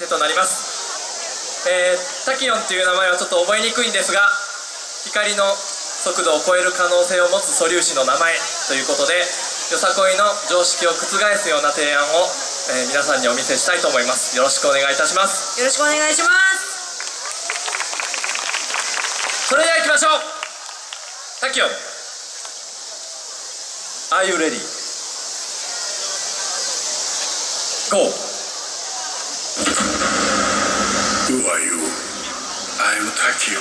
となります。タキヨンという名前はちょっと覚えにくいんですが、光の速度を超える可能性を持つ素粒子の名前ということで、よさこいの常識を覆すような提案を、皆さんにお見せしたいと思います。よろしくお願いいたします。 よろしくお願いします。 それでは行きましょう。タキヨン Are you ready? Go! Who are you? I'm Takio.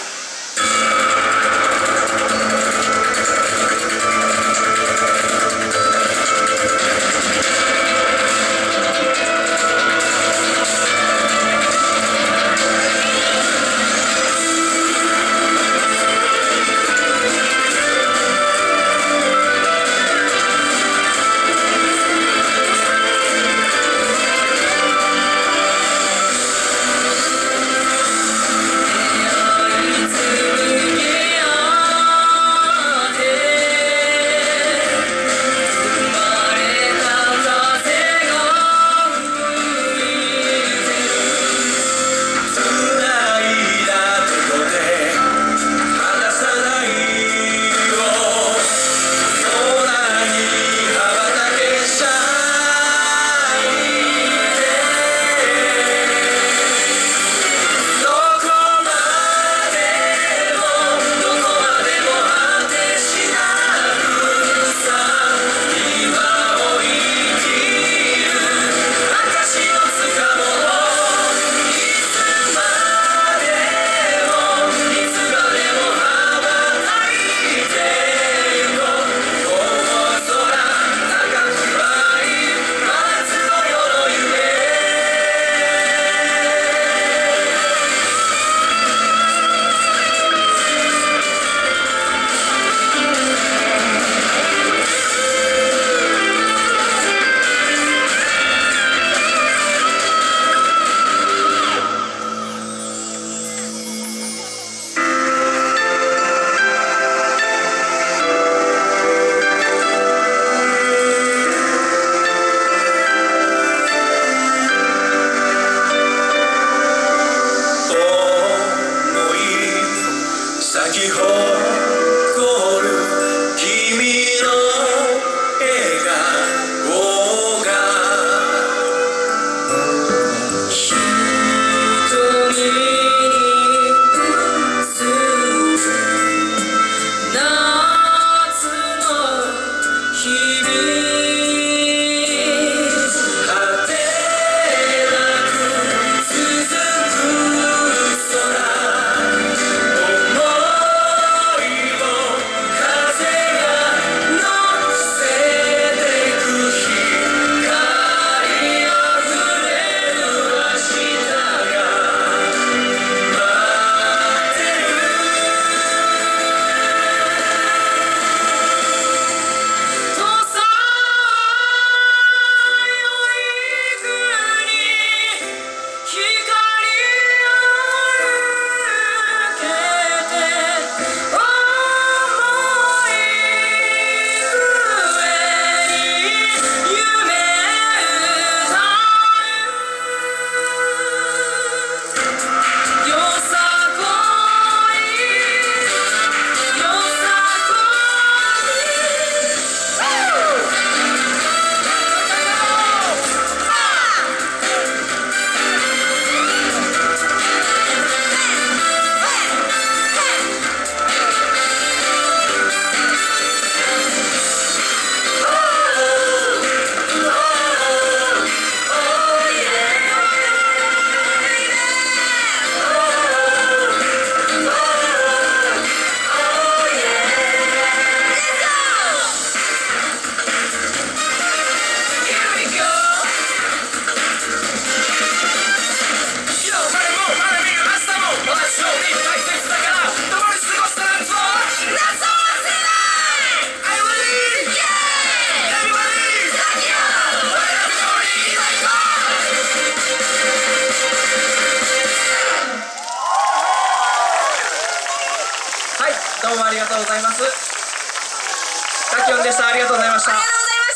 でした。ありがとうございました。 ありがとうございました。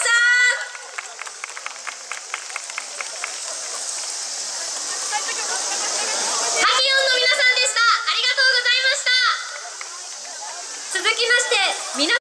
続きまして皆